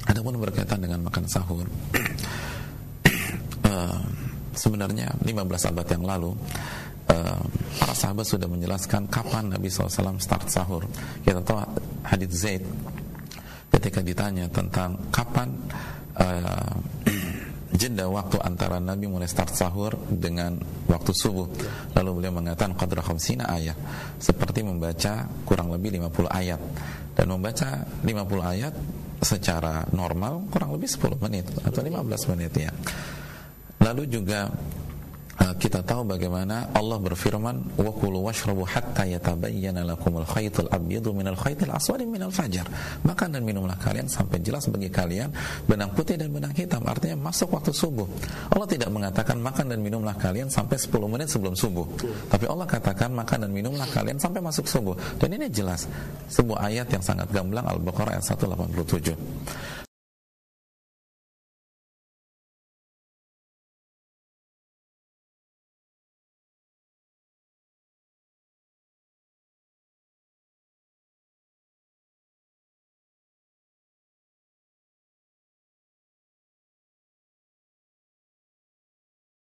Adapun berkaitan dengan makan sahur, sebenarnya 15 abad yang lalu para sahabat sudah menjelaskan kapan Nabi SAW start sahur. Kita tahu hadits Zaid ketika ditanya tentang kapan jeda waktu antara Nabi mulai start sahur dengan waktu subuh, lalu beliau mengatakan qadra 50 ayat, seperti membaca kurang lebih 50 ayat. Dan membaca 50 ayat secara normal kurang lebih 10 menit atau 15 menit ya. Lalu juga kita tahu bagaimana Allah berfirman, wa kulu washrabu hatta yatabayyana lakumul khaytul abyadu minal khaytil aswadi minal fajar. Makan dan minumlah kalian sampai jelas bagi kalian benang putih dan benang hitam. Artinya masuk waktu subuh. Allah tidak mengatakan makan dan minumlah kalian sampai 10 menit sebelum subuh, tapi Allah katakan makan dan minumlah kalian sampai masuk subuh. Dan ini jelas sebuah ayat yang sangat gamblang, Al-Baqarah ayat 187.